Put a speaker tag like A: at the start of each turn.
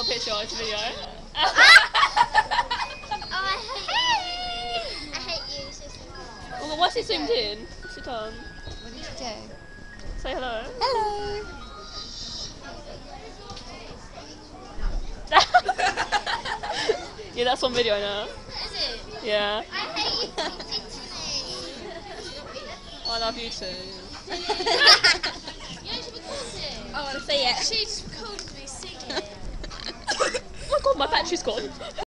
A: picture, it's a video.
B: Oh, I hate you.
A: Well, what's it zoomed in? What's it on?
C: What did you do?
A: Say hello.
C: Hello.
A: Yeah, that's on video now.
B: Is it?
A: Yeah.
B: I hate you.
A: I love you too.
B: You actually recorded it.
C: I want to see it.
B: She just recorded me singing.
A: Oh my god, my battery's gone.